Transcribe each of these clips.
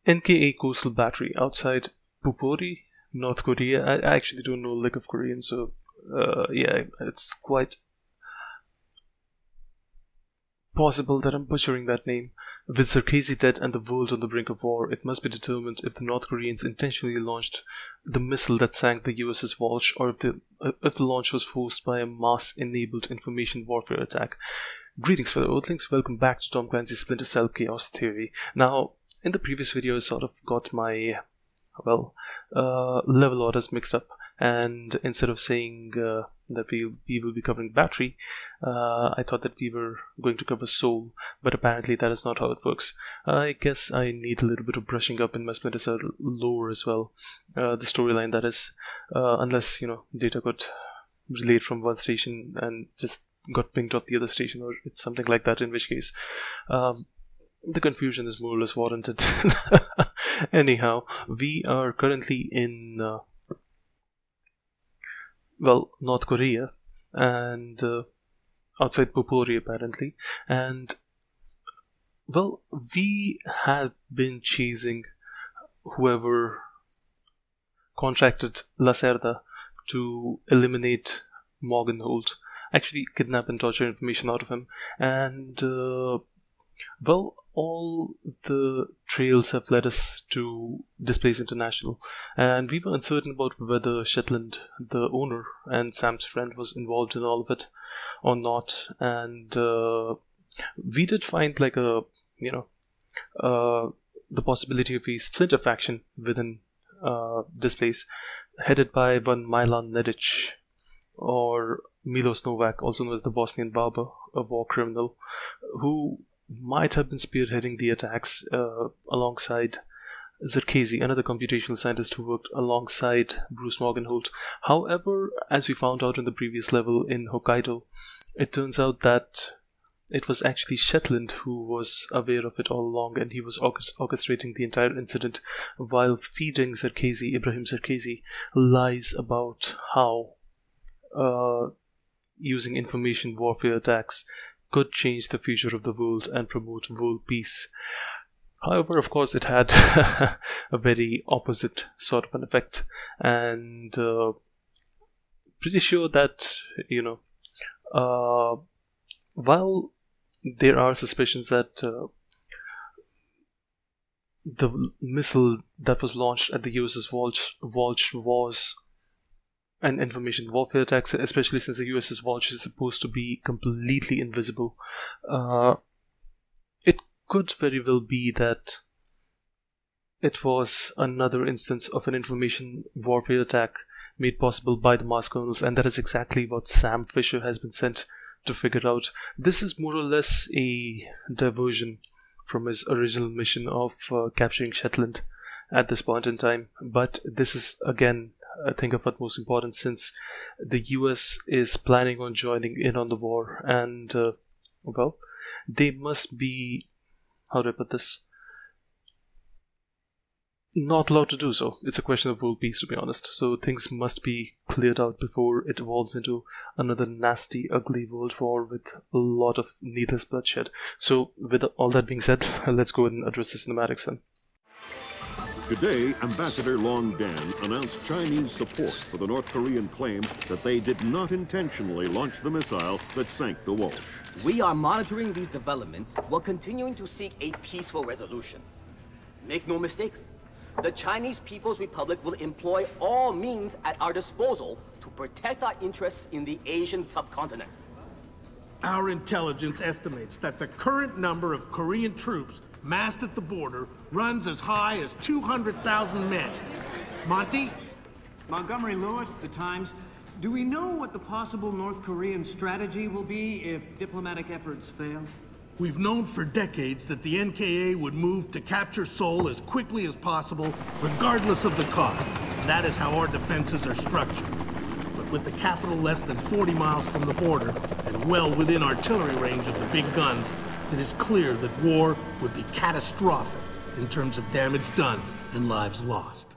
NKA coastal battery outside Pupori, North Korea. I actually don't know a lick of Korean, so yeah, it's quite possible that I'm butchering that name. With Sarkozy dead and the world on the brink of war, it must be determined if the North Koreans intentionally launched the missile that sank the USS Walsh, or if the launch was forced by a mass-enabled information warfare attack. Greetings fellow Earthlings, welcome back to Tom Clancy's Splinter Cell Chaos Theory. Now, in the previous video I sort of got my, level orders mixed up, and instead of saying that we will be covering battery, I thought that we were going to cover soul, but apparently that is not how it works. I guess I need a little bit of brushing up in my Splinter Cell lore as well, the storyline that is, unless, data got relayed from one station and just got pinged off the other station, or it's something like that, in which case the confusion is more or less warranted. Anyhow, we are currently in North Korea, and outside Pupori apparently, and we have been chasing whoever contracted Lacerda to eliminate Morgenhold, actually kidnap and torture information out of him, and all the trails have led us to Displays International, and we were uncertain about whether Shetland, the owner and Sam's friend, was involved in all of it or not, and we did find the possibility of a splinter faction within Displays, headed by one Milan Nedic, or Milos Novak, also known as the Bosnian Barber, a war criminal, who might have been spearheading the attacks alongside Sarkozy, another computational scientist who worked alongside Bruce Morgenhold. However, as we found out in the previous level in Hokkaido, it turns out that it was actually Shetland who was aware of it all along, and he was orchestrating the entire incident while feeding Ibrahim Sarkozy, lies about how using information warfare attacks could change the future of the world and promote world peace. However, of course, it had a very opposite sort of an effect, and pretty sure that, while there are suspicions that the missile that was launched at the USS Walsh was an information warfare attack, especially since the USS Walsh is supposed to be completely invisible, it could very well be that it was another instance of an information warfare attack made possible by the Mass Kernels, and that is exactly what Sam Fisher has been sent to figure out. This is more or less a diversion from his original mission of capturing Shetland at this point in time, but this is again a thing of utmost importance, since the US is planning on joining in on the war, and they must be, how do I put this, not allowed to do so. It's a question of world peace, to be honest, so things must be cleared out before it evolves into another nasty, ugly world war with a lot of needless bloodshed. So with all that being said, let's go ahead and address the cinematics then. Today, Ambassador Long Dan announced Chinese support for the North Korean claim that they did not intentionally launch the missile that sank the Walsh. We are monitoring these developments while continuing to seek a peaceful resolution. Make no mistake, the Chinese People's Republic will employ all means at our disposal to protect our interests in the Asian subcontinent. Our intelligence estimates that the current number of Korean troops massed at the border runs as high as 200,000 men. Monty? Montgomery Lewis, The Times. Do we know what the possible North Korean strategy will be if diplomatic efforts fail? We've known for decades that the NKA would move to capture Seoul as quickly as possible, regardless of the cost. That is how our defenses are structured. But with the capital less than 40 miles from the border, and well within artillery range of the big guns, it is clear that war would be catastrophic in terms of damage done and lives lost.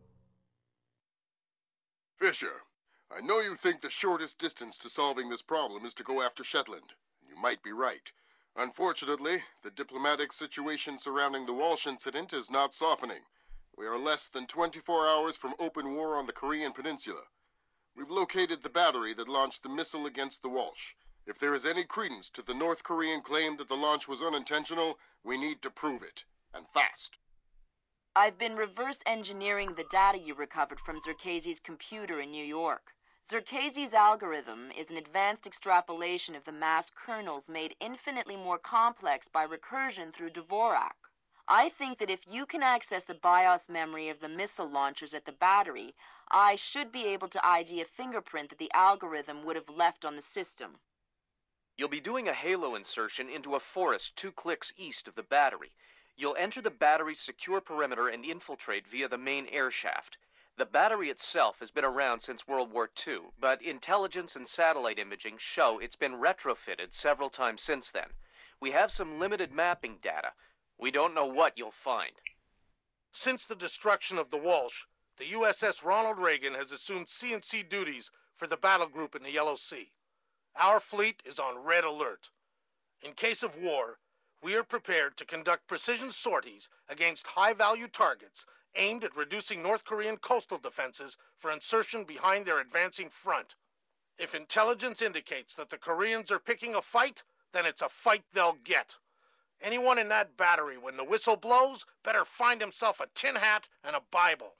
Fisher, I know you think the shortest distance to solving this problem is to go after Shetland. You might be right. Unfortunately, the diplomatic situation surrounding the Walsh incident is not softening. We are less than 24 hours from open war on the Korean Peninsula. We've located the battery that launched the missile against the Walsh. If there is any credence to the North Korean claim that the launch was unintentional, we need to prove it, and fast. I've been reverse engineering the data you recovered from Zerkezi's computer in New York. Zerkezi's algorithm is an advanced extrapolation of the Mass Kernels made infinitely more complex by recursion through Dvorak. I think that if you can access the BIOS memory of the missile launchers at the battery, I should be able to ID a fingerprint that the algorithm would have left on the system. You'll be doing a halo insertion into a forest 2 clicks east of the battery. You'll enter the battery's secure perimeter and infiltrate via the main air shaft. The battery itself has been around since World War II, but intelligence and satellite imaging show it's been retrofitted several times since then. We have some limited mapping data. We don't know what you'll find. Since the destruction of the Walsh, the USS Ronald Reagan has assumed CNC duties for the battle group in the Yellow Sea. Our fleet is on red alert. In case of war, we are prepared to conduct precision sorties against high-value targets aimed at reducing North Korean coastal defenses for insertion behind their advancing front. If intelligence indicates that the Koreans are picking a fight, then it's a fight they'll get. Anyone in that battery, when the whistle blows, better find himself a tin hat and a Bible.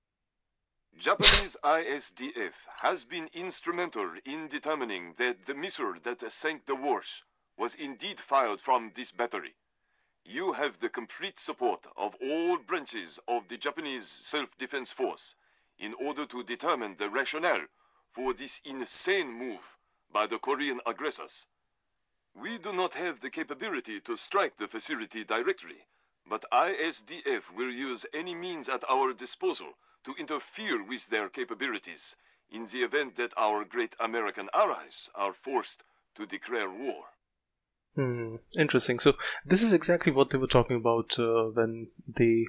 Japanese ISDF has been instrumental in determining that the missile that sank the Walsh was indeed fired from this battery. You have the complete support of all branches of the Japanese self-defense force in order to determine the rationale for this insane move by the Korean aggressors. We do not have the capability to strike the facility directly, but ISDF will use any means at our disposal to interfere with their capabilities in the event that our great American allies are forced to declare war. Interesting. So this is exactly what they were talking about when the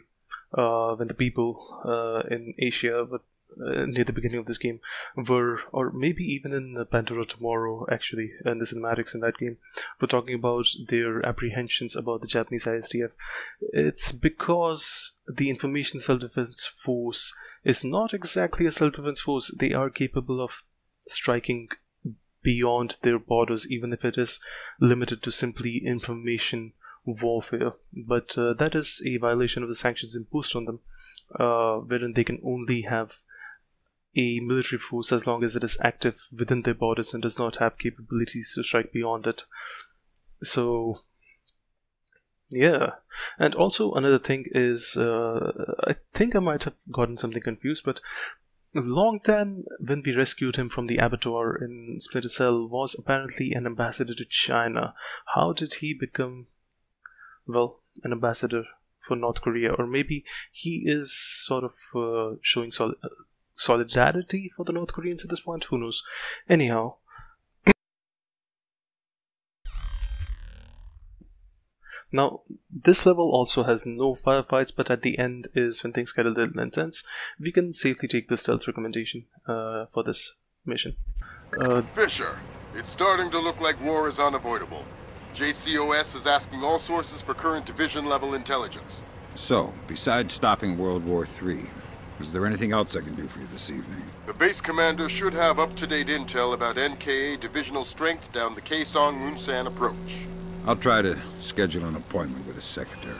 people in Asia near the beginning of this game were, or maybe even in Pandora Tomorrow, actually, and the cinematics in that game, were talking about their apprehensions about the Japanese ISDF. It's because the Information Self-Defense Force is not exactly a self-defense force. They are capable of striking beyond their borders, even if it is limited to simply information warfare. But that is a violation of the sanctions imposed on them, wherein they can only have a military force as long as it is active within their borders and does not have capabilities to strike beyond it. So yeah. And also another thing is, I think I might have gotten something confused, but Long Tan, when we rescued him from the abattoir in Splinter Cell, was apparently an ambassador to China. How did he become, well, an ambassador for North Korea? Or maybe he is sort of showing solidarity for the North Koreans at this point? Who knows? Anyhow. Now, this level also has no firefights, but at the end is when things get a little intense. We can safely take the stealth recommendation for this mission. Fisher, it's starting to look like war is unavoidable. JCOS is asking all sources for current division-level intelligence. So, besides stopping World War III, is there anything else I can do for you this evening? The base commander should have up-to-date intel about NKA divisional strength down the Kaesong-Munsan approach. I'll try to schedule an appointment with his secretary.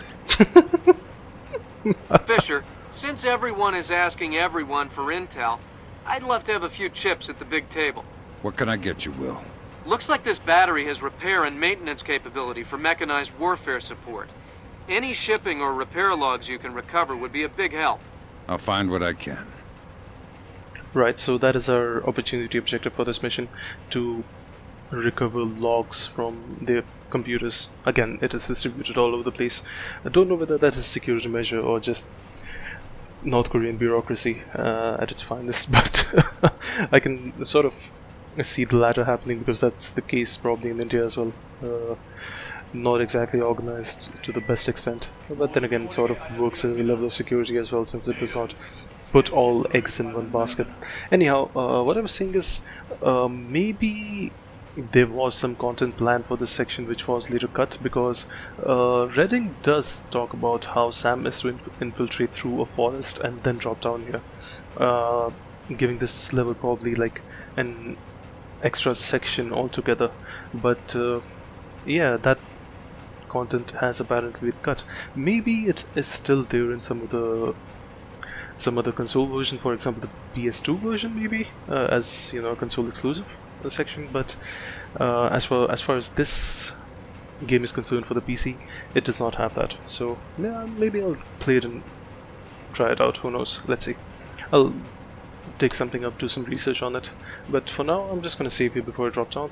Fisher, since everyone is asking everyone for intel, I'd love to have a few chips at the big table. What can I get you, Will? Looks like this battery has repair and maintenance capability for mechanized warfare support. Any shipping or repair logs you can recover would be a big help. I'll find what I can. Right, so that is our opportunity objective for this mission, to recover logs from their computers. Again, it is distributed all over the place. I don't know whether that is a security measure or just North Korean bureaucracy at its finest, but I can sort of see the latter happening because that's the case probably in India as well. Not exactly organized to the best extent, but then again it sort of works as a level of security as well, since it does not put all eggs in one basket. Anyhow, what I was saying is maybe there was some content planned for this section which was later cut, because Redding does talk about how Sam is to infiltrate through a forest and then drop down here, giving this level probably like an extra section altogether. But yeah, that content has apparently been cut. Maybe it is still there in some other console version, for example the PS2 version, maybe as you know, a console exclusive section. But as far as this game is concerned for the PC, it does not have that. So yeah, maybe I'll play it and try it out, who knows, let's see. I'll take something up, do some research on it, but for now I'm just gonna save here before I drop down.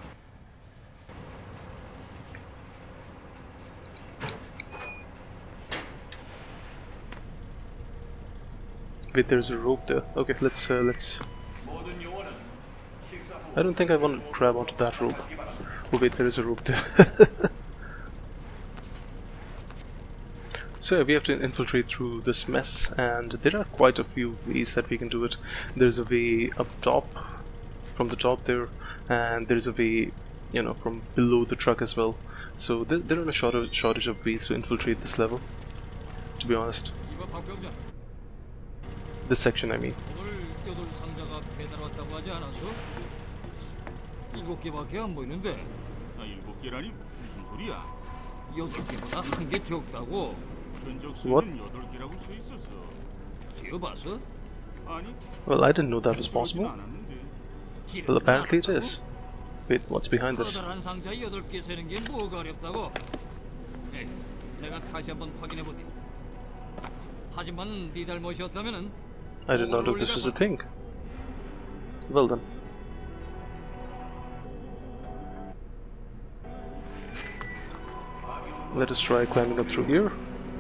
Wait, there's a rope there. Okay, let's I don't think I want to grab onto that rope. Oh wait, there is a rope there. So yeah, we have to infiltrate through this mess, and there are quite a few ways that we can do it. There's a way up top, from the top there, and there's a way, you know, from below the truck as well. So there are a shortage of ways to infiltrate this level, to be honest. This section, I mean. 7개밖에 안 보이는데. 7개라니 무슨 소리야? 8개보다 한 개 적다고. 견적 수는 8개라고 써 있었어. 세어봤어? 아니. Well, I didn't know that was possible. Well, apparently it is. Wait, what's behind this? 커다란 상자 8개 세는 게 뭐가 어렵다고? 내가 다시 한번 확인해 보니. 하지만 네 잘못이었다면은 I did not know this was a thing. Well then. Let us try climbing up through here.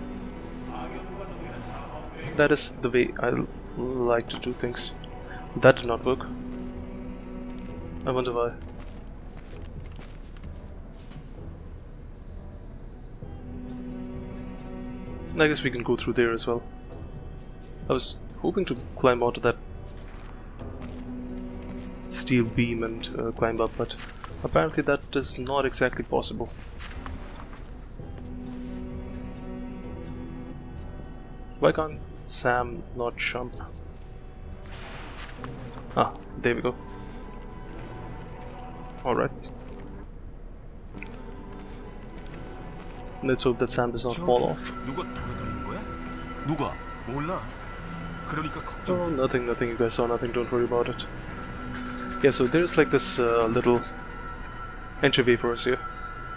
That is the way I like to do things. That did not work. I wonder why. I guess we can go through there as well. I was hoping to climb onto that steel beam and climb up, but apparently that is not exactly possible. Why can't Sam not jump? Ah, there we go. Alright. Let's hope that Sam does not fall off. Oh, nothing, you guys saw nothing, don't worry about it. Yeah, so there's like this little entryway for us here.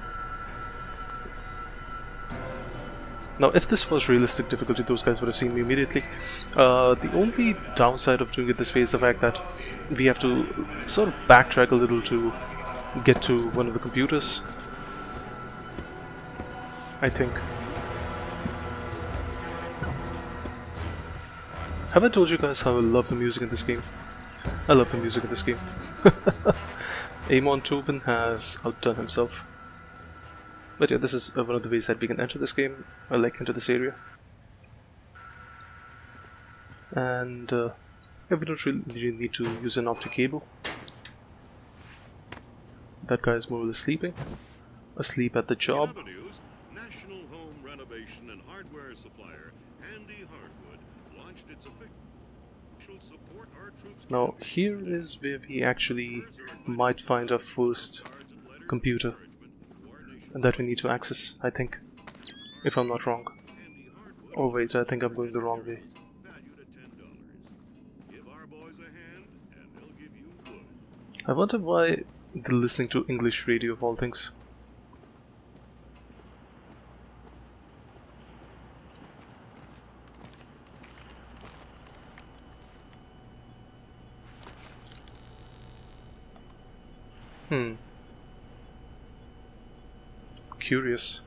Now, if this was realistic difficulty, those guys would have seen me immediately. The only downside of doing it this way is the fact that we have to sort of backtrack a little to get to one of the computers, I think. Have I told you guys how I love the music in this game? I love the music in this game. Amon Tobin has outdone himself. But yeah, this is one of the ways that we can enter this game, or like enter this area. And yeah, we don't really need to use an optic cable. That guy is more or less sleeping. Asleep at the job. National Home Renovation and Hardware Supplier Handy Hardwood launched its official support our troops. Now here is where we actually might find our first computer that we need to access, I think, if I'm not wrong. Oh wait, I think I'm going the wrong way. I wonder why they're listening to English radio of all things. Curious.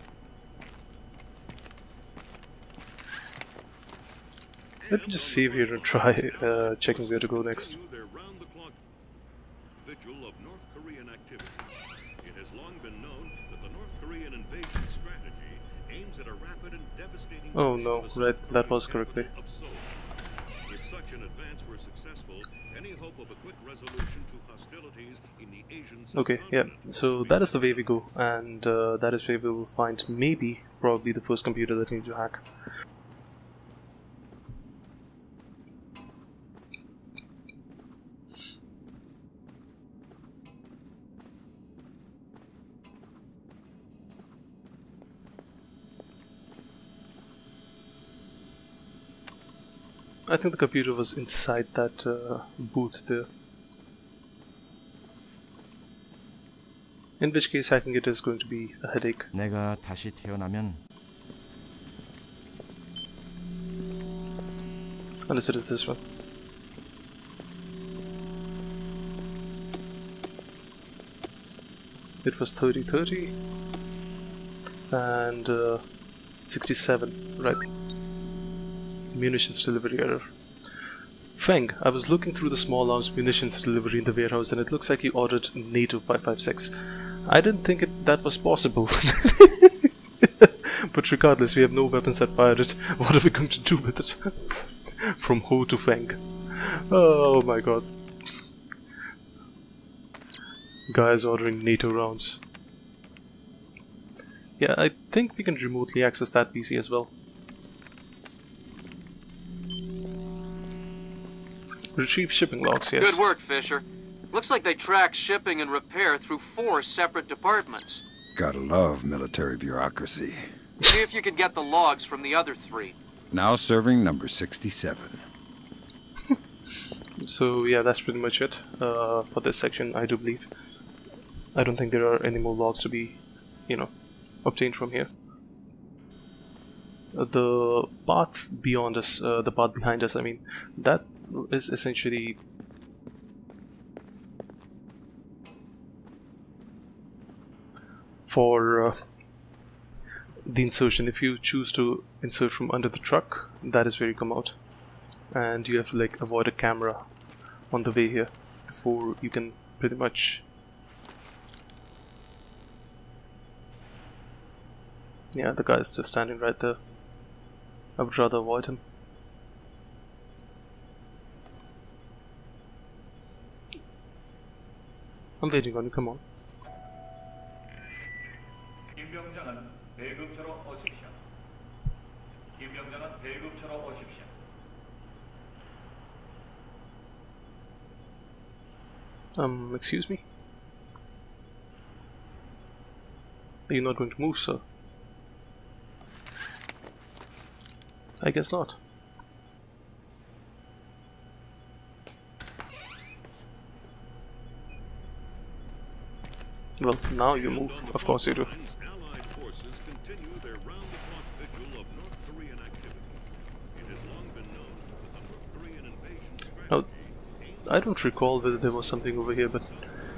Let me just save here and try checking where to go next. Oh no, right, that was correctly. With such an Korean advance were successful, any hope of a quick resolution to hostilities in the Asian Okay, yeah, so that is the way we go, and that is where we will find probably the first computer that we need to hack. I think the computer was inside that booth there. In which case hacking it is going to be a headache. 내가 다시 태어나면 Unless it is this one. It was 30-30 and 67, right? Munitions delivery error. Feng, I was looking through the small arms munitions delivery in the warehouse and it looks like you ordered NATO 556. I didn't think that was possible. But regardless, we have no weapons that fire it. What are we going to do with it? From Ho to Feng. Oh my god. Guys ordering NATO rounds. Yeah, I think we can remotely access that PC as well. Retrieve shipping logs, yes. Good work, Fisher. Looks like they track shipping and repair through 4 separate departments. Gotta love military bureaucracy. See if you can get the logs from the other 3. Now serving number 67. So yeah, that's pretty much it for this section, I do believe. I don't think there are any more logs to be, obtained from here. The path beyond us, the path behind us, I mean, that is essentially for the insertion. If you choose to insert from under the truck, that is where you come out, and you have to like avoid a camera on the way here before you can pretty much, yeah, the guy's just standing right there. I would rather avoid him. I'm waiting on you, come on. Excuse me? Are you not going to move, sir? I guess not. Well, now you move. Of course you do. Allied forces continue their round-the-clock vigil of North Korean activity. It has long been known that the North Korean invasion strategy... Now, I don't recall whether there was something over here, but...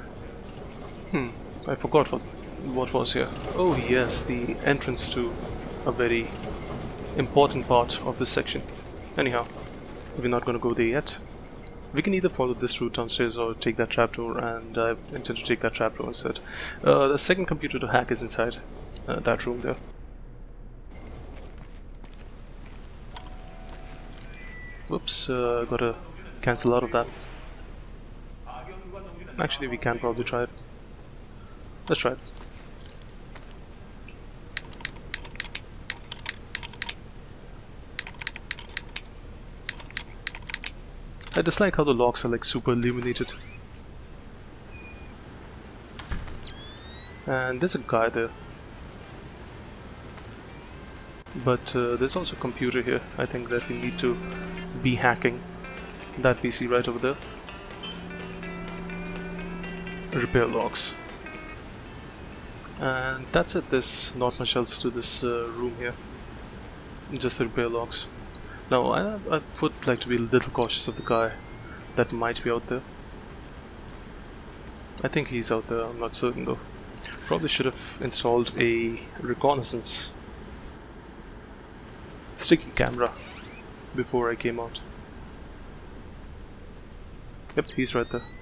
I forgot what was here. Oh yes, the entrance to a very important part of this section. Anyhow, we're not going to go there yet. We can either follow this route downstairs or take that trapdoor, and I intend to take that trapdoor instead. The second computer to hack is inside that room there. Whoops, gotta cancel out of that. Actually, we can probably try it. Let's try it. I dislike how the locks are like super illuminated. And there's a guy there. But there's also a computer here. I think that we need to be hacking that PC right over there. Repair logs. And that's it. There's not much else to this room here. Just the repair logs. Now, I would like to be a little cautious of the guy that might be out there. I think he's out there, I'm not certain though. Probably should have installed a reconnaissance sticky camera before I came out. Yep, he's right there.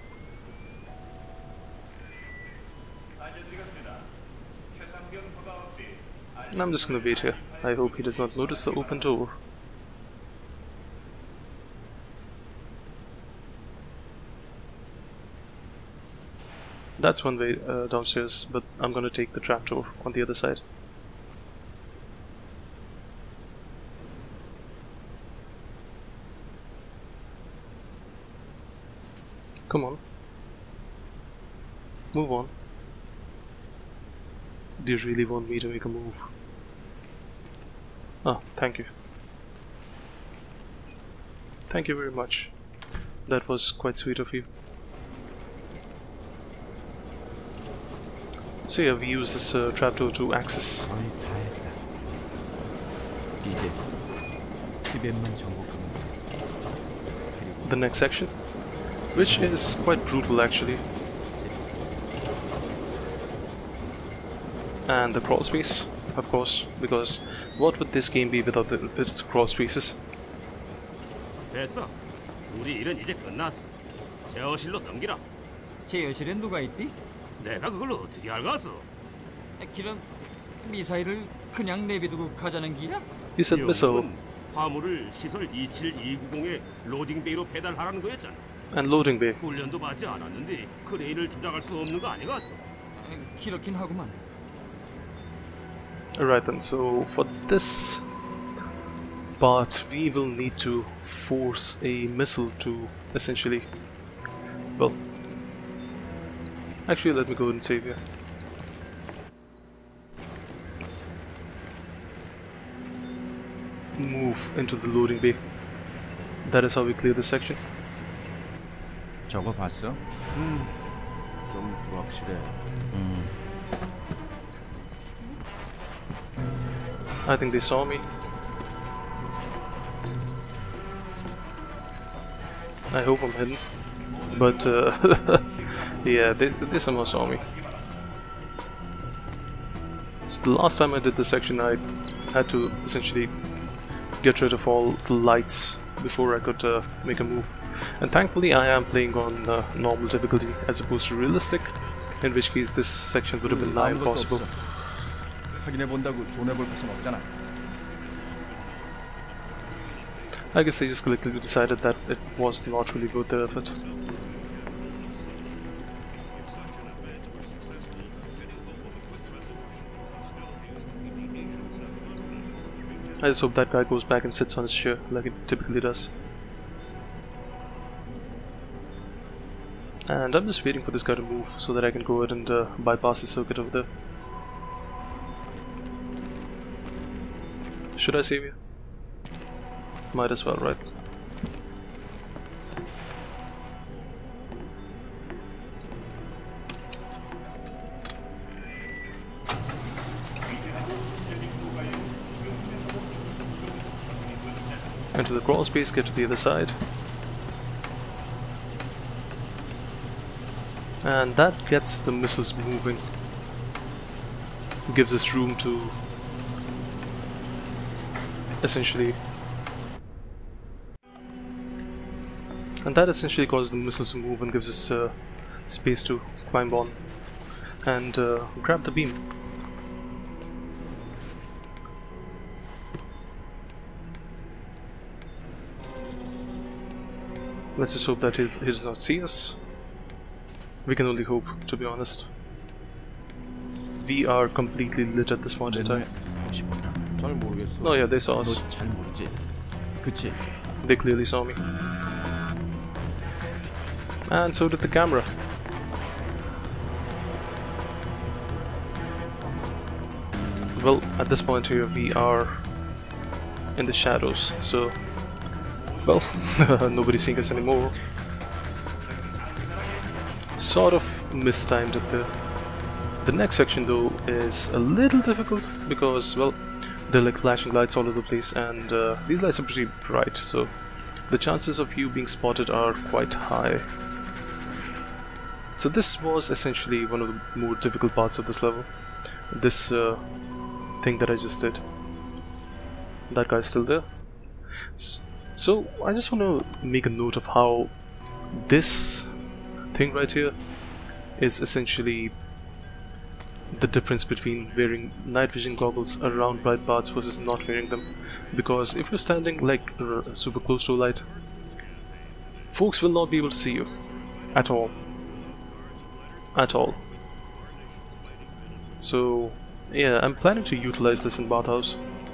I'm just gonna wait here. I hope he does not notice the open door. That's one way downstairs, but I'm gonna take the trapdoor on the other side. Come on. Move on. Do you really want me to make a move? Ah, thank you. Thank you very much. That was quite sweet of you. So yeah, we use this trapdoor to access the next section, which is quite brutal actually. And the crawl space, of course, because what would this game be without its crawl spaces? 됐어. 우리 일은 이제 끝났어. 제어실로 넘기라. 제어실엔 누가 있디? 내가 그걸 어떻게 알겠어? 그럼 미사일을 그냥 내비두고 가자는 기야? He said missile. 화물을 시설 27290에 로딩베이로 배달하라는 거였잖아. And loading bay. 훈련도 받지 않았는데 크레인을 조작할 수 없는 거 아니겠어? 그렇긴 하구만. Alright then, so for this part we will need to force a missile to essentially, well, actually let me go ahead and save here. Move into the loading bay. That is how we clear this section. 저거 봤어? 좀 불확실해. I think they saw me. I hope I'm hidden, but yeah, they somehow saw me. So the last time I did this section, I had to essentially get rid of all the lights before I could make a move. And thankfully I am playing on normal difficulty as opposed to realistic, in which case this section would have been nigh impossible. I guess they just collectively decided that it was not really worth the effort. I just hope that guy goes back and sits on his chair like it typically does. And I'm just waiting for this guy to move so that I can go ahead and bypass the circuit over there. Should I save you? Might as well, right? Enter the crawl space, get to the other side. And that gets the missiles moving. Gives us room to essentially, and that essentially causes the missiles to move and gives us space to climb on and grab the beam. Let's just hope that he does not see us. We can only hope, to be honest. We are completely lit at this point in time. Oh yeah, they saw us. They clearly saw me. And so did the camera. Well, at this point here we are in the shadows, so well, nobody's seeing us anymore. Sort of mistimed it there. The next section though is a little difficult because, well, they're like flashing lights all over the place, and these lights are pretty bright, so the chances of you being spotted are quite high. So this was essentially one of the more difficult parts of this level. This thing that I just did. That guy's still there. So I just want to make a note of how this thing right here is essentially the difference between wearing night vision goggles around bright parts versus not wearing them. Because if you're standing like super close to a light, folks will not be able to see you at all. at all. So yeah, I'm planning to utilize this in bathhouse.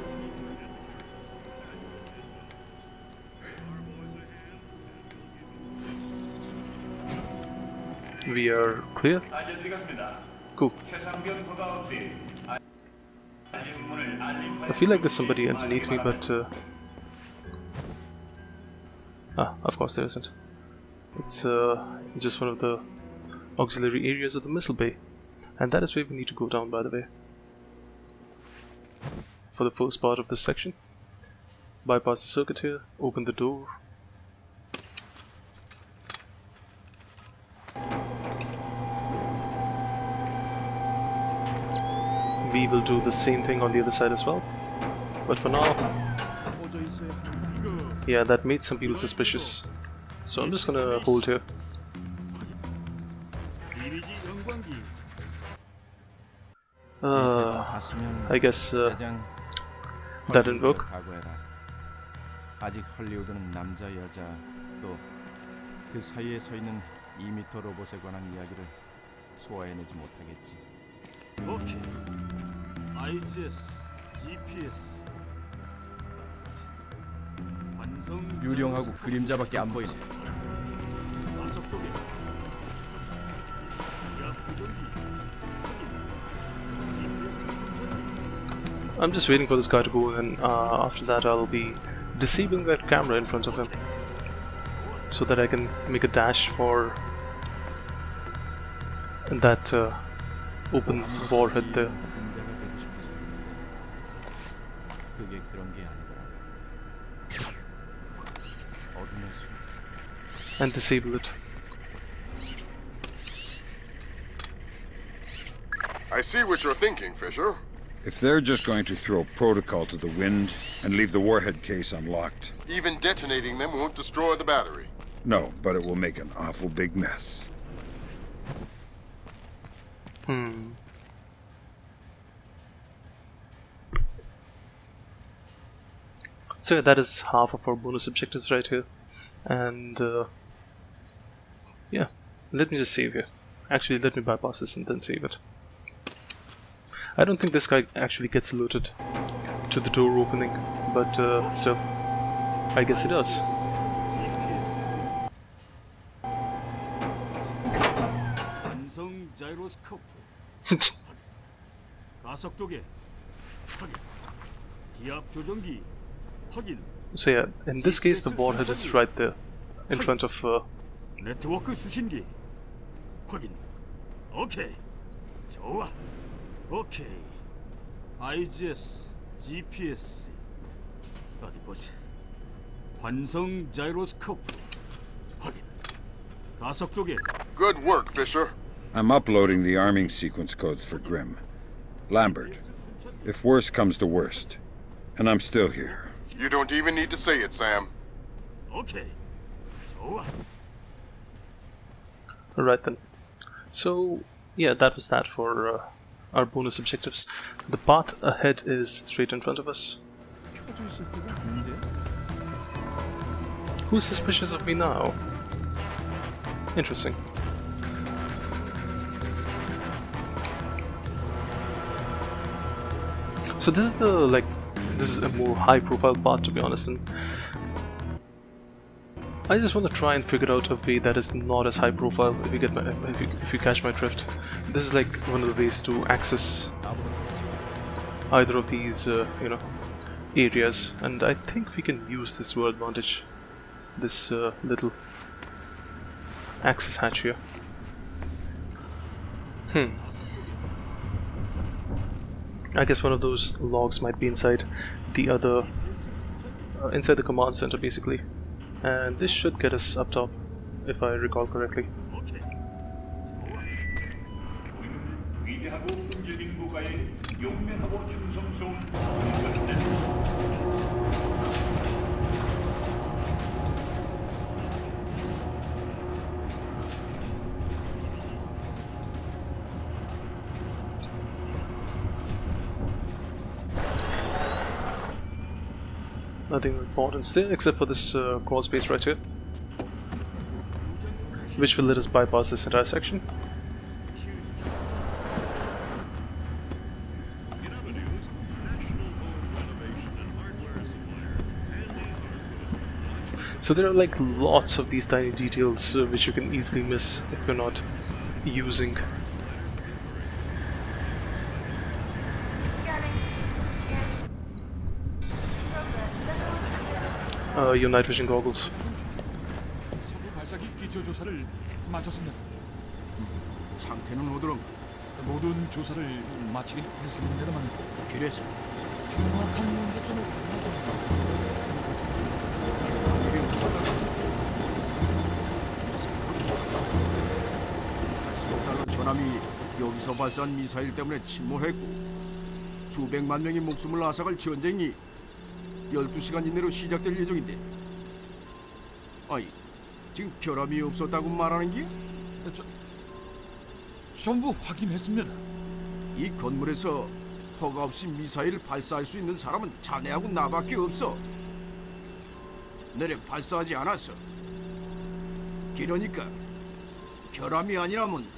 We are clear? Cool. I feel like there's somebody underneath me, but of course there isn't. It's just one of the auxiliary areas of the missile bay, and that is where we need to go down, by the way, for the first part of this section. Bypass the circuit here, open the door. We will do the same thing on the other side as well, but for now, yeah, that made some people suspicious, so I'm just gonna hold here. I guess that didn't work. 아직 헐리우드는 남자 여자 또 그 사이에 서 있는 2m 로봇에 관한 이야기를 소화해내지 못하겠지. 오케이. IGS, GPS. 유령하고 그림자밖에 안 보이네. I'm just waiting for this guy to go, and after that I'll be disabling that camera in front of him so that I can make a dash for that open warhead there. And disable it. I see what you're thinking, Fisher. If they're just going to throw protocol to the wind and leave the warhead case unlocked... Even detonating them won't destroy the battery. No, but it will make an awful big mess. So yeah, that is half of our bonus objectives right here. And yeah, let me just save here. Actually, let me bypass this and then save it. I don't think this guy actually gets alerted to the door opening, but still, I guess he does. So yeah, in this case the warhead is right there, in front of 네트워크 수신기 확인. 오케이. 좋아. 오케이. IGS, GPS. 어디 보자. 관성 자이로스코프 확인. 가속도계. Good work, Fisher. I'm uploading the arming sequence codes for Grim. Lambert, if worst comes to worst, and I'm still here. You don't even need to say it, Sam. 오케이. 좋아. Alright then. So yeah, that was that for our bonus objectives. The path ahead is straight in front of us. Who's suspicious of me now? Interesting. So this is this is a more high profile part, to be honest, and I just want to try and figure out a way that is not as high profile, if you catch my drift. This is like one of the ways to access either of these areas, and I think we can use this to our advantage, this little access hatch here. I guess one of those logs might be inside the other inside the command center, basically. And this should get us up top, if I recall correctly. Nothing important there except for this crawl space right here, which will let us bypass this entire section. So there are like lots of these tiny details which you can easily miss if you're not using. Your night vision goggles. 발사기 기초 조사를 마쳤습니다. 상태는 어떠한가? 모든 조사를 마치긴 했습니다만 그래서 정확한 문제점을 전함이 여기서 발사한 미사일 때문에 침몰했고 수백만 명의 목숨을 앗아갈 전쟁이 12시간 이내로 시작될 예정인데 아이 지금 결함이 없었다고 말하는 게? 전부 확인했습니다. 이 건물에서 허가 없이 미사일을 발사할 수 있는 사람은 자네하고 나밖에 없어. 너네 발사하지 않았어. 그러니까 결함이 아니라면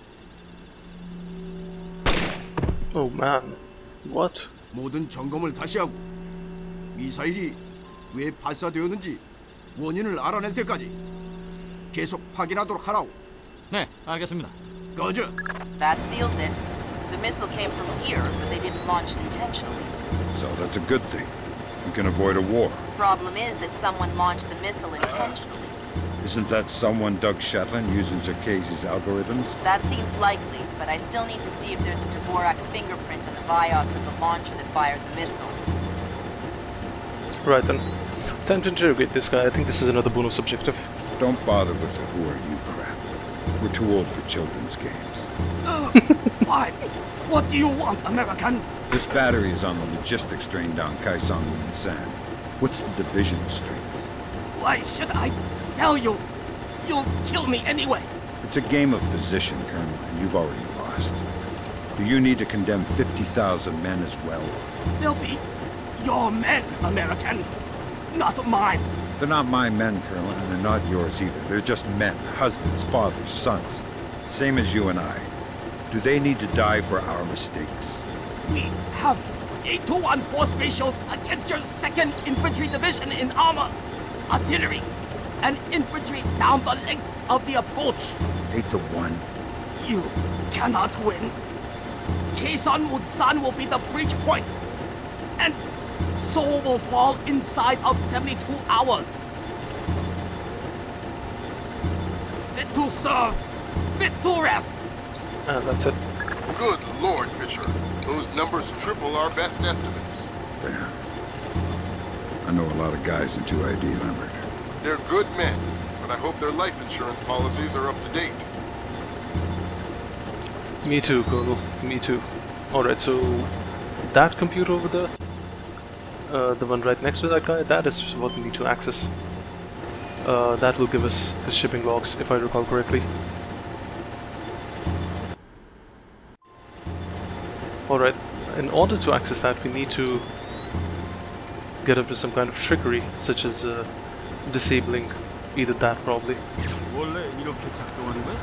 Oh man, what? 모든 점검을 다시 하고 미사일이 왜 발사되었는지 원인을 알아낼 때까지 계속 확인하도록 하라고. 네, 알겠습니다. 꺼져. That seals it. The missile came from here, but they didn't launch it intentionally. So that's a good thing. We can avoid a war. Problem is that someone launched the missile intentionally. Isn't that someone Doug Shetland using Zerkezi's algorithms? That seems likely, but I still need to see if there's a Dvorak fingerprint on the BIOS of the launcher that fired the missile. Right then. Time to interrogate this guy. I think this is another bonus objective. Don't bother with the who are you crap. We're too old for children's games. Fine. What do you want, American? This battery is on the logistics train down Kaisang and San. What's the division strength? Why should I tell you? You'll kill me anyway. It's a game of position, Colonel, and you've already lost. Do you need to condemn 50,000 men as well? They'll be your men, American, not mine. They're not my men, Colonel, and they're not yours either. They're just men, husbands, fathers, sons. Same as you and I. Do they need to die for our mistakes? We have 8-to-1 force ratios against your 2nd Infantry Division in armor, artillery, and infantry down the length of the approach. 8-to-1? You cannot win. Kaisan Mutsan will be the breach point, and Seoul will fall inside of 72 hours. Fit to serve, fit to rest. And that's it. Good Lord, Fisher. Those numbers triple our best estimates. Damn. I know a lot of guys in 2ID, Lambert. They're good men, but I hope their life insurance policies are up to date. Me too, Colonel. Me too. Alright, so that computer over there, the one right next to that guy, that is what we need to access. That will give us the shipping logs, if I recall correctly. Alright, in order to access that, we need to get up to some kind of trickery, such as disabling either that, probably. 원래 이렇게 작동하는 거야?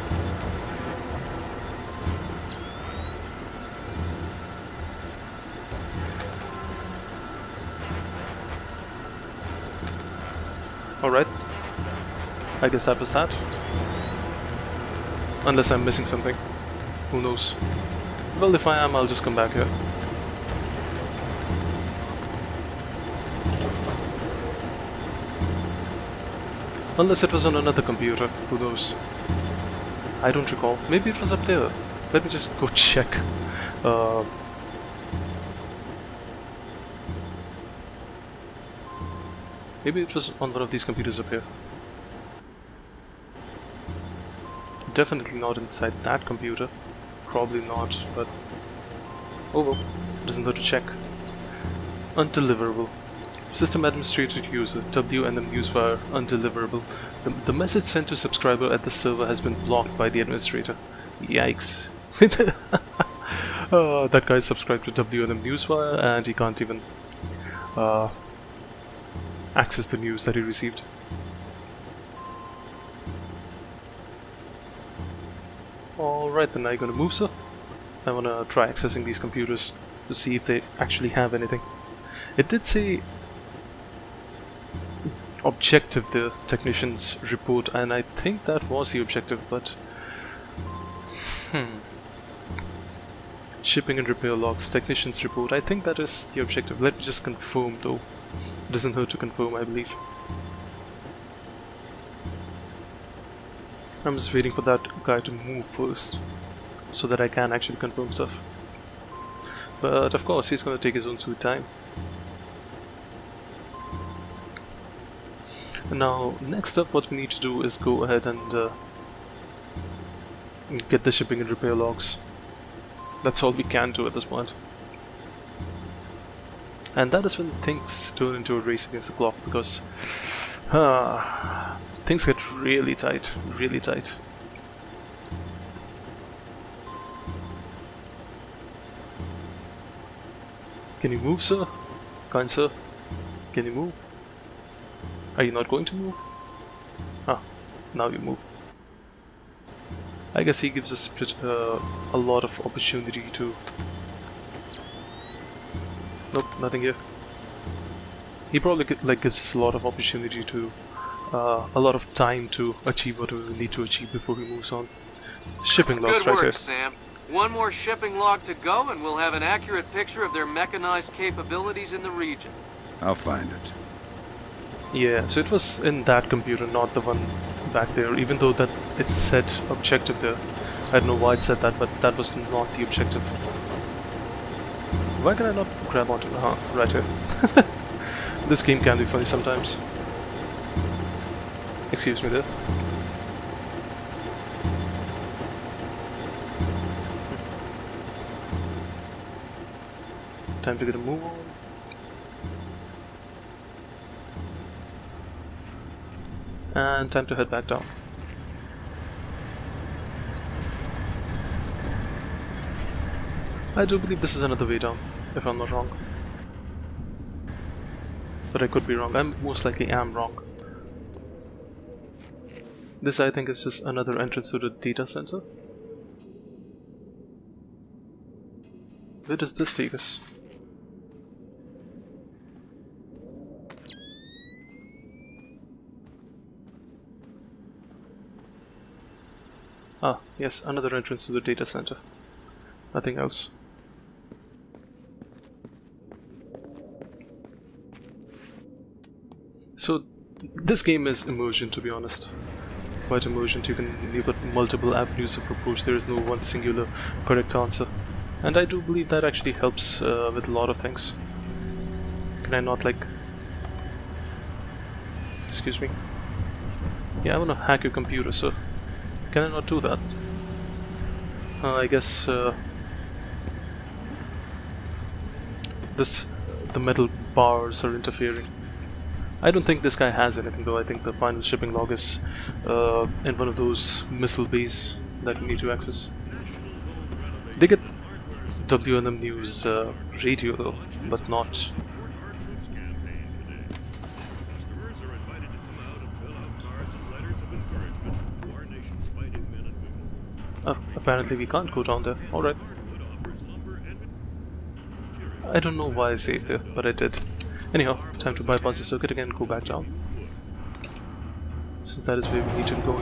Alright, I guess that was that. Unless I'm missing something. Who knows? Well, if I am, I'll just come back here. Unless it was on another computer, who knows? I don't recall. Maybe it was up there. Let me just go check. Maybe it was on one of these computers up here. Definitely not inside that computer. Probably not, but oh well, doesn't hurt to check. Undeliverable. System administrator to user, WNM newswire, undeliverable. The message sent to subscriber at the server has been blocked by the administrator. Yikes. That guy subscribed to WNM newswire and he can't even access the news that he received. Alright, then I'm gonna move, sir. I wanna try accessing these computers to see if they actually have anything. It did say objective, the technician's report, and I think that was the objective, but shipping and repair logs, technician's report, I think that is the objective. Let me just confirm though. It doesn't hurt to confirm, I believe. I'm just waiting for that guy to move first so that I can actually confirm stuff. But of course he's gonna take his own sweet time. Now next up, what we need to do is go ahead and get the shipping and repair logs. That's all we can do at this point. And that is when things turn into a race against the clock, because things get really tight, really tight. Can you move, sir? Kind sir? Can you move? Are you not going to move? Ah, now you move. I guess he gives us a lot of opportunity to... Nope, nothing here. He probably gives us a lot of opportunity to... a lot of time to achieve whatever we need to achieve before he moves on. Shipping logs Good right work, here. Sam. One more shipping log to go and we'll have an accurate picture of their mechanized capabilities in the region. I'll find it. Yeah, so it was in that computer, not the one back there, even though that it said objective there. I don't know why it said that, but that was not the objective. Why can I not grab onto it? Right here. This game can be funny sometimes. Excuse me there. Time to get a move on. And time to head back down. I do believe this is another way down, if I'm not wrong. But I could be wrong. I most likely am wrong. This, I think, is just another entrance to the data center. Where does this take us? Ah, yes, another entrance to the data center. Nothing else. So, this game is immersion, to be honest. Quite immersion. You've got multiple avenues of approach. There is no one singular correct answer. And I do believe that actually helps with a lot of things. Can I not, like... Excuse me? Yeah, I wanna hack your computer, so... Can I not do that? I guess the metal bars are interfering. I don't think this guy has anything though. I think the final shipping log is in one of those missile bays that we need to access. They get WNM News radio though, but not... apparently we can't go down there. Alright. I don't know why I saved there, but I did. Anyhow, time to bypass the circuit again and go back down. Since that is where we need to go.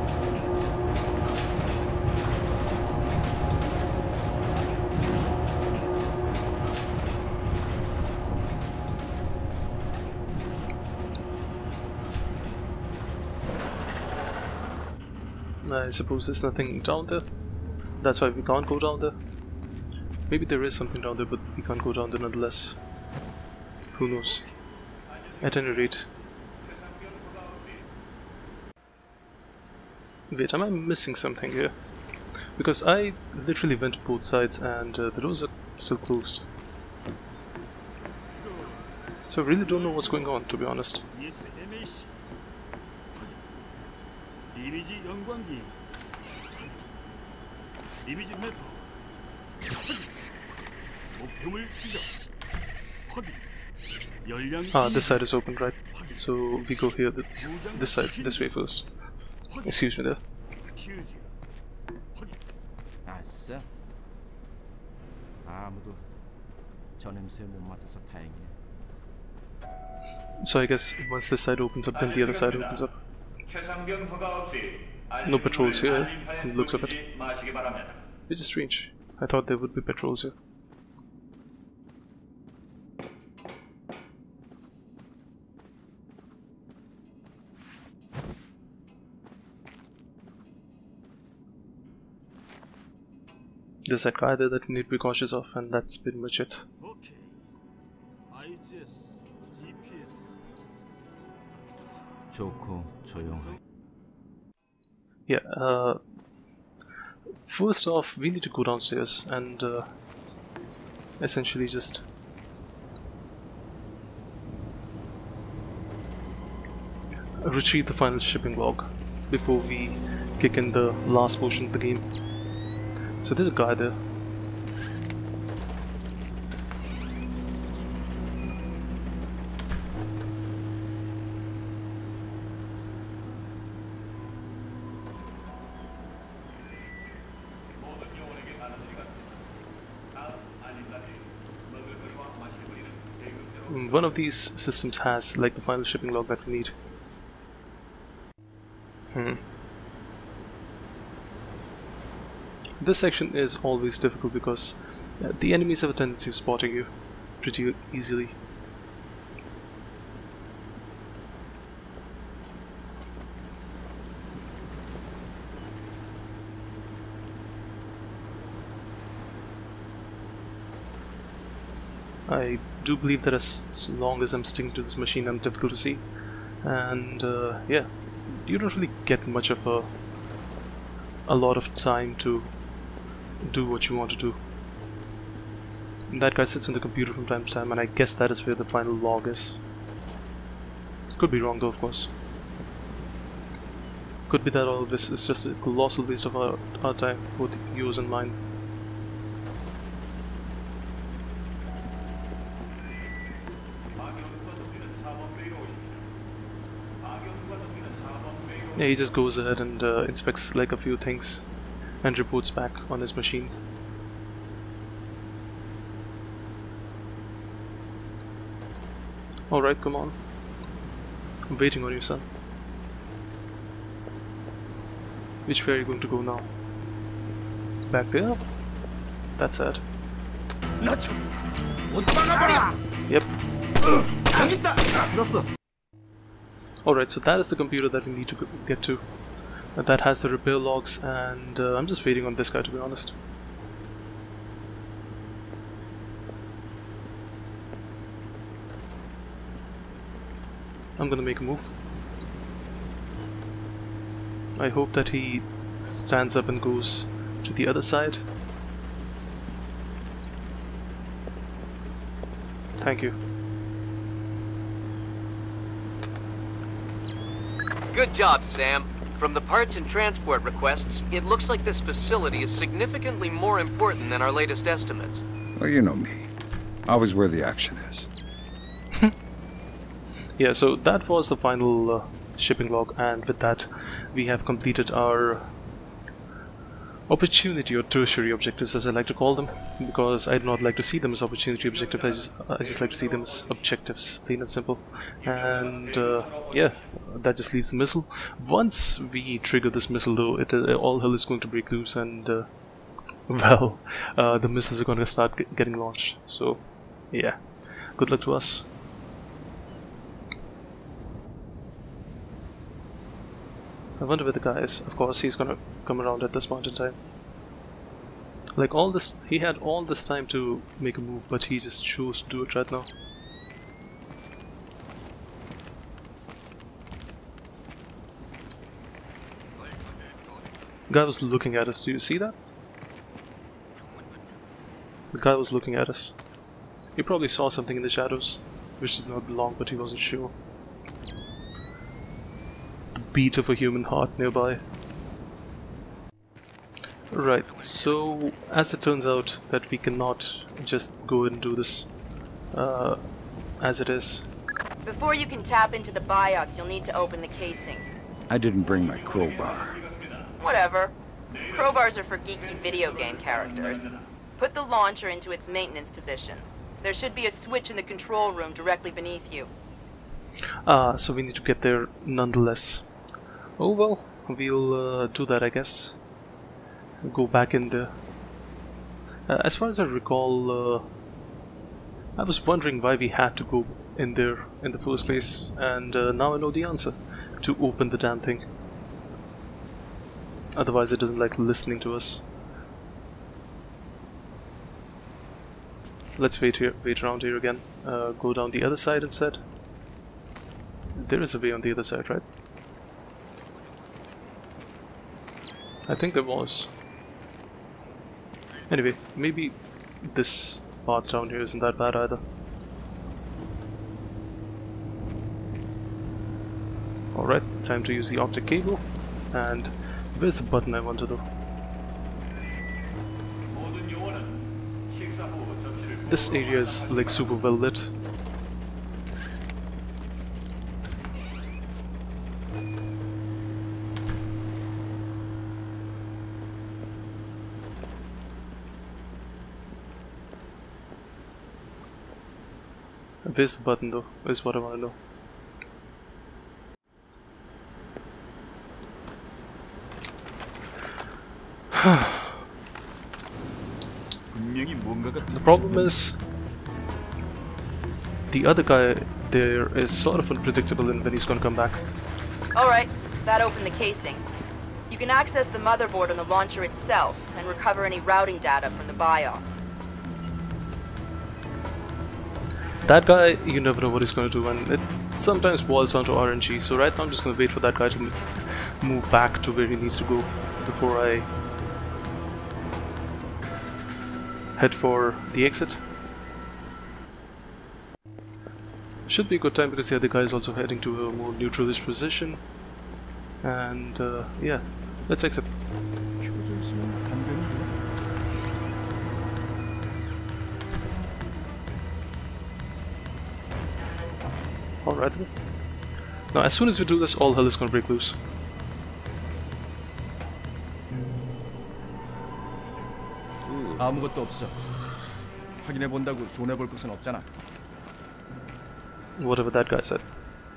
I suppose there's nothing down there. That's why we can't go down there. Maybe there is something down there, but we can't go down there nonetheless. Who knows? At any rate. Wait, am I missing something here? Because I literally went to both sides and the doors are still closed. So I really don't know what's going on, to be honest. Ah, this side is open, right? So we go here, this side, this way first. Excuse me there. 아싸. 아무도 저 냄새 못 맡아서 다행이네. So I guess once this side opens up, then the other side opens up. No patrols here, from the looks of it. Which is strange. I thought there would be patrols here. There's that guy there that we need to be cautious of, and that's pretty much it. Yeah, first off, we need to go downstairs and essentially just retrieve the final shipping log before we kick in the last portion of the game. So there's a guy there. One of these systems has like the final shipping log that we need. This section is always difficult because the enemies have a tendency of spotting you pretty easily. I do believe that as long as I'm sticking to this machine, I'm difficult to see, and yeah, you don't really get much of a lot of time to do what you want to do. That guy sits on the computer from time to time, and I guess that is where the final log is. Could be wrong though, of course. Could be that all of this is just a colossal waste of our time, both yours and mine. Yeah, he just goes ahead and inspects like a few things and reports back on his machine. Alright, come on. I'm waiting on you, son. Which way are you going to go now? Back there? That's sad. Yep. Alright, so that is the computer that we need to get to. That has the repair logs, and I'm just waiting on this guy, to be honest. I'm gonna make a move. I hope that he stands up and goes to the other side. Thank you. Good job, Sam. From the parts and transport requests, it looks like this facility is significantly more important than our latest estimates. Well, you know me. Always where the action is. Yeah, so that was the final shipping log, and with that we have completed our opportunity or tertiary objectives, as I like to call them, because I do not like to see them as opportunity objectives. I just like to see them as objectives, plain and simple. And yeah, that just leaves the missile. Once we trigger this missile though, all hell is going to break loose, and well, the missiles are going to start getting launched. So yeah, good luck to us. I wonder where the guy is. Of course he's gonna come around at this point in time. Like all this, he had all this time to make a move, but he just chose to do it right now. The guy was looking at us, do you see that? The guy was looking at us. He probably saw something in the shadows, which did not belong, but he wasn't sure. Beat of a human heart nearby. Right, so as it turns out that we cannot just go and do this as it is. Before you can tap into the BIOS, you'll need to open the casing. I didn't bring my crowbar. Whatever. Crowbars are for geeky video game characters. Put the launcher into its maintenance position. There should be a switch in the control room directly beneath you. So we need to get there nonetheless. Oh well, we'll do that, I guess. Go back in there. As far as I recall, I was wondering why we had to go in there in the first place, and now I know the answer. To open the damn thing. Otherwise it doesn't like listening to us. Let's wait around here again. Go down the other side instead. There is a way on the other side, right? I think there was. Anyway, maybe this part down here isn't that bad either. Alright, time to use the optic cable. And where's the button I want to do? This area is like super well lit. Where's the button though, is what I want to know. The problem is, the other guy there is sort of unpredictable in when he's gonna come back. Alright, that opened the casing. You can access the motherboard on the launcher itself and recover any routing data from the BIOS. That guy, you never know what he's gonna do, and it sometimes boils down to RNG, so right now I'm just gonna wait for that guy to move back to where he needs to go before I head for the exit. Should be a good time because the other guy is also heading to a more neutralish position. And yeah, let's exit. Alright then. Now as soon as we do this, all hell is gonna break loose. 아무것도 없어. 확인해 본다고 손해 볼 것은 없잖아. Whatever that guy said.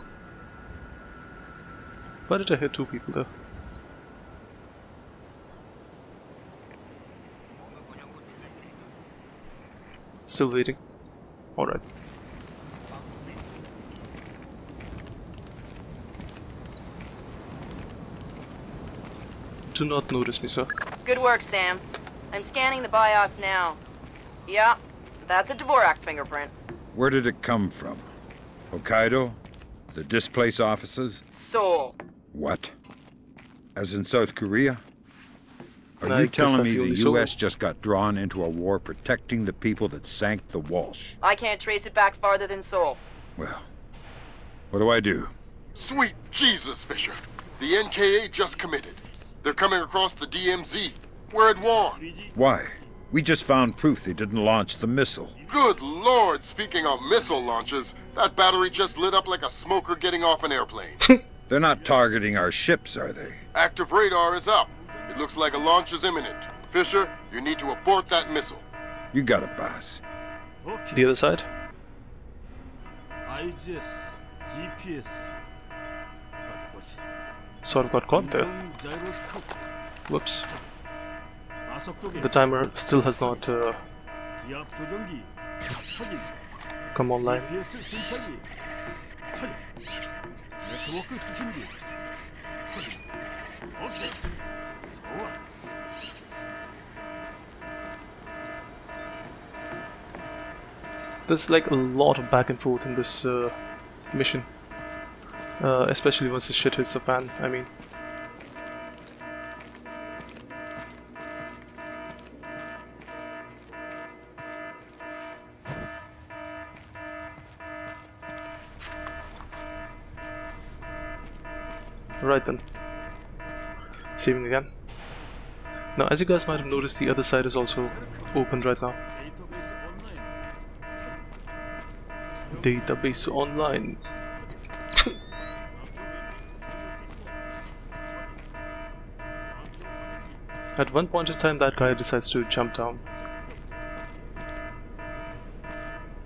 Why did I hit two people there? Still waiting. Alright. Do not notice me, sir. Good work, Sam. I'm scanning the BIOS now. Yeah, that's a Dvorak fingerprint. Where did it come from? Hokkaido? The displaced officers? Seoul. What? As in South Korea? Are I you guess telling that's me the only the Seoul. US just got drawn into a war protecting the people that sank the Walsh? I can't trace it back farther than Seoul. Well, what do I do? Sweet Jesus, Fisher. The NKA just committed. They're coming across the DMZ. We're at war. Why? We just found proof they didn't launch the missile. Good Lord, speaking of missile launches, that battery just lit up like a smoker getting off an airplane. They're not targeting our ships, are they? Active radar is up. It looks like a launch is imminent. Fisher, you need to abort that missile. You got it, boss. The other side? Sort of got caught there. Whoops. The timer still has not come online. There's like a lot of back and forth in this mission. Especially once the shit hits the fan, I mean. Right then. Saving again. Now, as you guys might have noticed, the other side is also opened right now. Database online. At one point in time, that guy decides to jump down.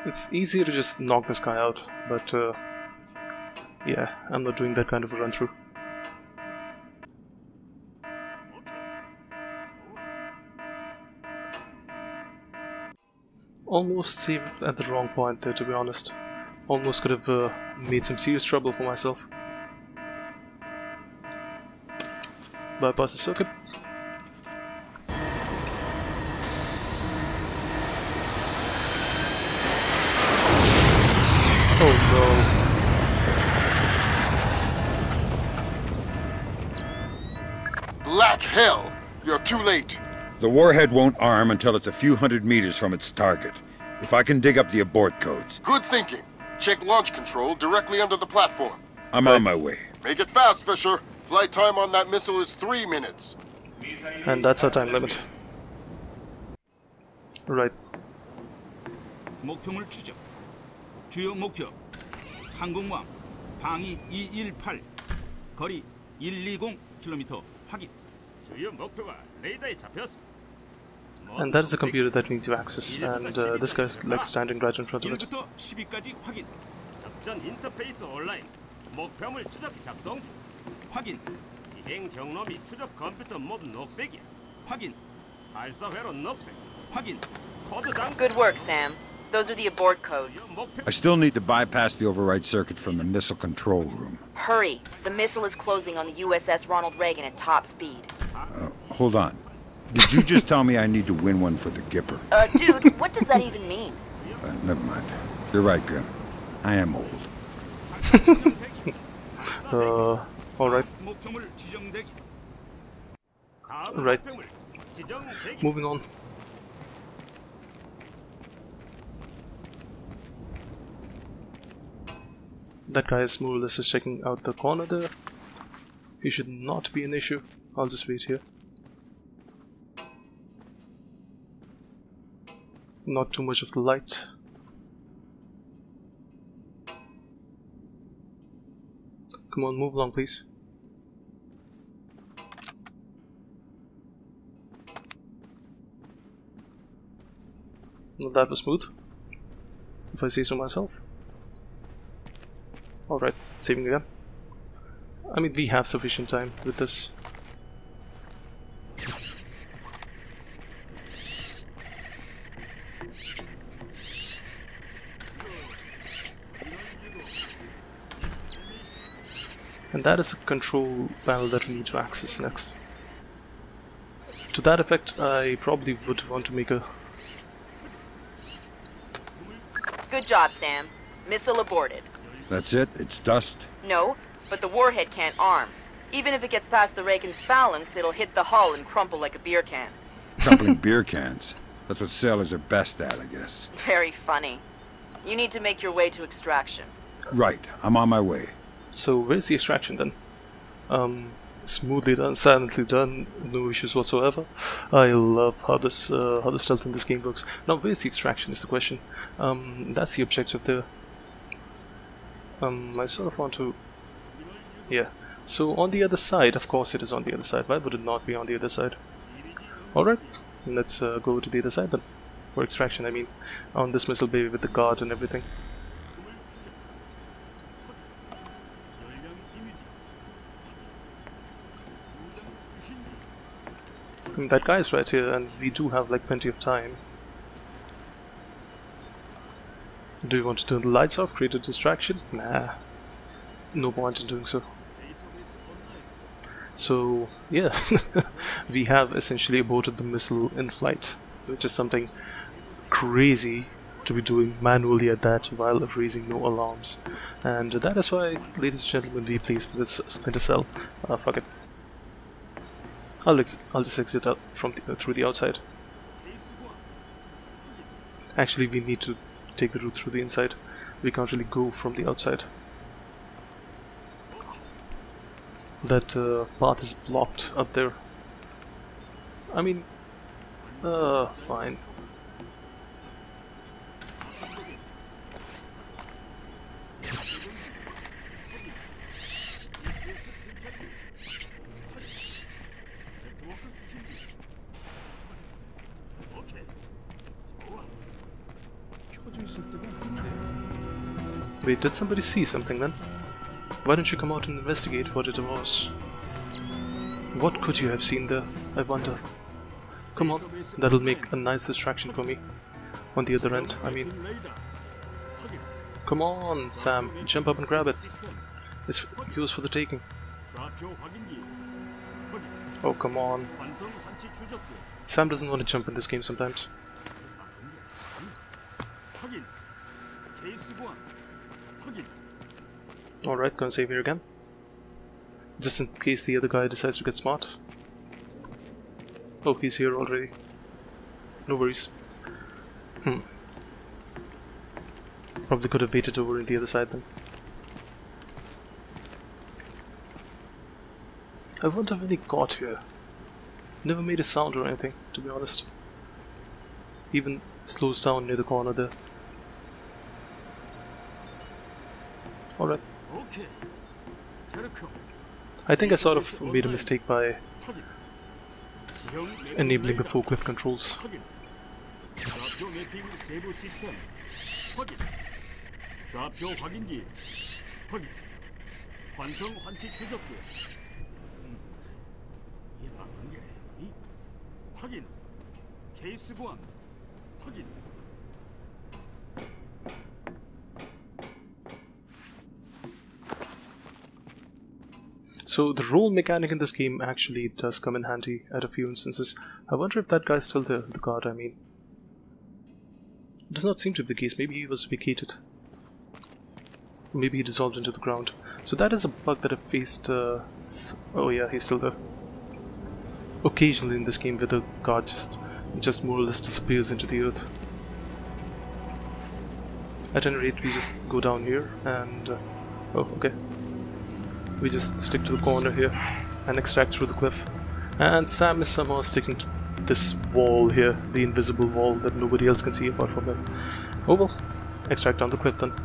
It's easier to just knock this guy out, but yeah, I'm not doing that kind of a run through. Almost saved at the wrong point there, to be honest. Almost could have made some serious trouble for myself. Bypass the circuit. Oh no. Black hell! You're too late. The warhead won't arm until it's a few hundred meters from its target. If I can dig up the abort codes. Good thinking. Check launch control directly under the platform. I'm on my way. Make it fast, Fisher. Flight time on that missile is 3 minutes. And that's our time limit. Right. 목표물 추적. 주요 목표. 항공모함 방위 218. 거리 120km 확인. 주요 목표가 레이더에 잡혔어. And that is a computer that we need to access, and this guy's like standing right in front of it. 1부터 12까지 확인. 접전 인터페이스 온라인. 목표물 추적 작동 중. 확인. 비행 경로 및 추적 컴퓨터 모두 녹색이야. 확인. 발사회로 녹색. 확인. 코드 장. Good work, Sam. Those are the abort codes. I still need to bypass the override circuit from the missile control room. Hurry. The missile is closing on the USS Ronald Reagan at top speed. Hold on. Did you just tell me I need to win one for the Gipper? Dude, what does that even mean? Never mind. You're right, Grim. I am old. Alright. Right. Moving on. That guy is more or less just checking out the corner there. He should not be an issue. I'll just wait here. Not too much of the light. Come on, move along, please. Well, that was smooth, if I say so myself. Alright, saving again. I mean, we have sufficient time with this. And that is a control panel that we need to access next. To that effect, I probably would want to make a... Good job, Sam. Missile aborted. That's it? It's dust? No, but the warhead can't arm. Even if it gets past the Reagan's phalanx, it'll hit the hull and crumple like a beer can. Crumpling beer cans. That's what sailors are best at, I guess. Very funny. You need to make your way to extraction. Right, I'm on my way. So where's the extraction then? Smoothly done, silently done, no issues whatsoever. I love how the stealth in this game works. Now where's the extraction is the question. That's the objective there. I sort of want to... Yeah. So on the other side, of course it is on the other side. Why would it not be on the other side? Alright, let's go to the other side then. For extraction, I mean. On this missile bay with the guard and everything. That guy is right here, and we do have like plenty of time. Do you want to turn the lights off, create a distraction? Nah, no point in doing so. So yeah, we have essentially aborted the missile in flight, which is something crazy to be doing manually at that while raising no alarms. And that is why, ladies and gentlemen, we play with Splinter Cell. Fuck it. I'll just exit out from through the outside. Actually, we need to take the route through the inside. We can't really go from the outside. That path is blocked up there. I mean, fine. Wait, did somebody see something then? Why don't you come out and investigate what it was? What could you have seen there, I wonder? Come on, that'll make a nice distraction for me. On the other end, I mean. Come on, Sam, jump up and grab it. It's yours for the taking. Oh, come on. Sam doesn't want to jump in this game sometimes. Alright, gonna save here again. Just in case the other guy decides to get smart. Oh, he's here already. No worries. Probably could have waited over in the other side then. I wonder when he got here. Never made a sound or anything, to be honest. Even slows down near the corner there. Alright. I think I sort of made a mistake by enabling the forklift controls. So the roll mechanic in this game actually does come in handy at a few instances. I wonder if that guy's still there, the guard I mean. It does not seem to be the case. Maybe he was vacated. Maybe he dissolved into the ground. So that is a bug that I faced. Oh yeah, he's still there. Occasionally in this game where the guard just more or less disappears into the earth. At any rate, we just go down here and... oh, okay. We just stick to the corner here and extract through the cliff. And Sam is somehow sticking to this wall here, the invisible wall that nobody else can see apart from him. Oh well, extract down the cliff then.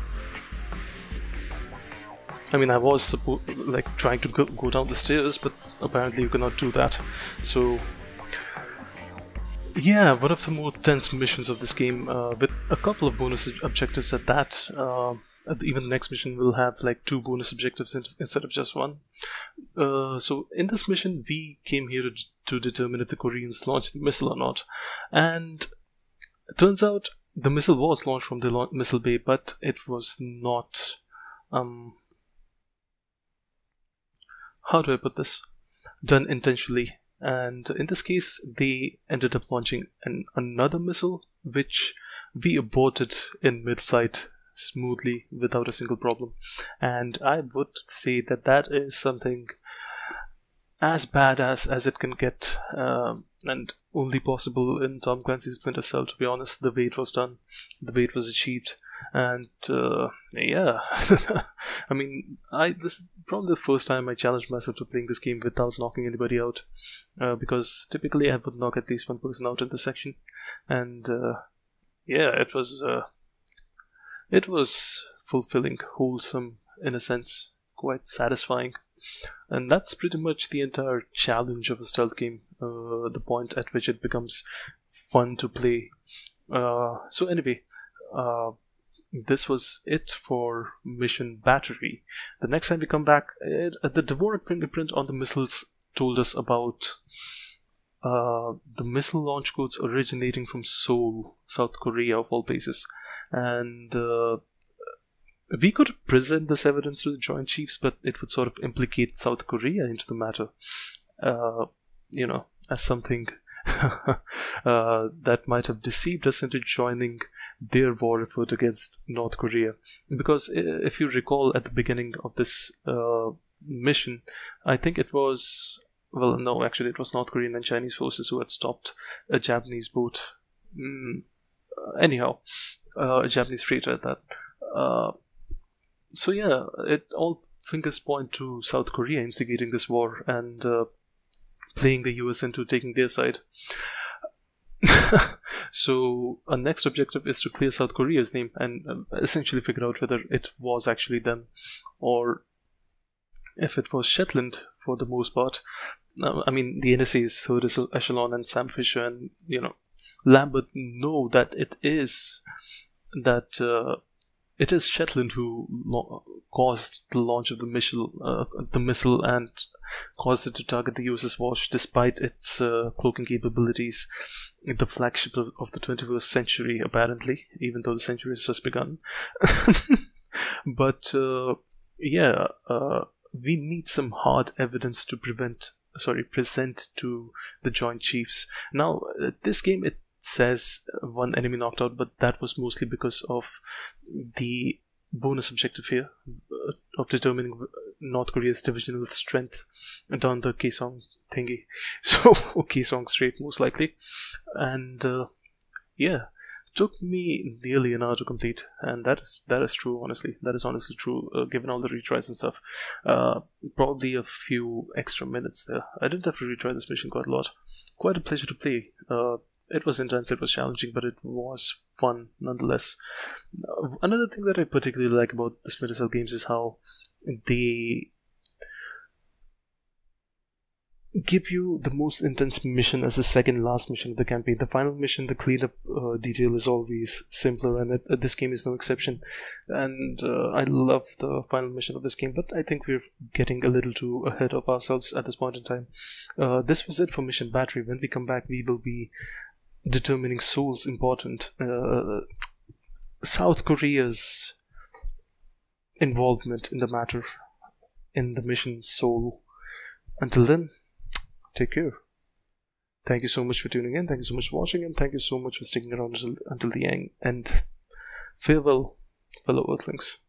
I mean, I was like trying to go down the stairs, but apparently you cannot do that. So yeah, one of the more tense missions of this game, with a couple of bonus objectives at that. Even the next mission will have like 2 bonus objectives instead of just 1. So in this mission, we came here to determine if the Koreans launched the missile or not. And it turns out the missile was launched from the missile bay, but it was not... how do I put this? Done intentionally. And in this case, they ended up launching another missile, which we aborted in mid-flight smoothly without a single problem. And I would say that that is something as bad as it can get, and only possible in Tom Clancy's Splinter Cell, to be honest. The way it was done, the way it was achieved, and yeah. I mean, this is probably the first time I challenged myself to playing this game without knocking anybody out, because typically I would knock at least one person out in this section, and yeah, it was fulfilling, wholesome in a sense, quite satisfying. And that's pretty much the entire challenge of a stealth game, the point at which it becomes fun to play. So anyway, this was it for Mission Battery. The next time we come back, the Dvorak fingerprint on the missiles told us about the missile launch codes originating from Seoul, South Korea of all places. And we could present this evidence to the Joint Chiefs, but it would sort of implicate South Korea into the matter, you know, as something that might have deceived us into joining their war effort against North Korea. Because if you recall, at the beginning of this mission, I think it was... well, no, actually it was North Korean and Chinese forces who had stopped a Japanese boat. Anyhow, a Japanese freighter at that. So yeah, all fingers point to South Korea instigating this war and playing the US into taking their side. So our next objective is to clear South Korea's name and essentially figure out whether it was actually them or if it was Shetland for the most part. I mean, the NSA's third echelon and Sam Fisher and, you know, Lambert know that it is it is Shetland who caused the launch of the missile and caused it to target the USS Walsh despite its cloaking capabilities. The flagship of the 21st century, apparently, even though the century has just begun. But we need some hard evidence to present to the Joint Chiefs. Now, this game, it says one enemy knocked out, but that was mostly because of the bonus objective here of determining North Korea's divisional strength down the Kaesong thingy. So, Kaesong Strait, most likely. And took me nearly an hour to complete, and that is true. Honestly, that is honestly true. Given all the retries and stuff, probably a few extra minutes there. I didn't have to retry this mission quite a lot. Quite a pleasure to play. It was intense, it was challenging, but it was fun nonetheless. Another thing that I particularly like about the Splinter Cell games is how they give you the most intense mission as the second last mission of the campaign. The final mission, the cleanup detail is always simpler, and this game is no exception. And I love the final mission of this game, but I think we're getting a little too ahead of ourselves at this point in time. This was it for Mission Battery. When we come back, we will be determining Seoul's important South Korea's involvement in the matter in the mission Seoul. Until then, take care. Thank you so much for tuning in, thank you so much for watching, and thank you so much for sticking around until the end. Farewell, fellow Earthlings.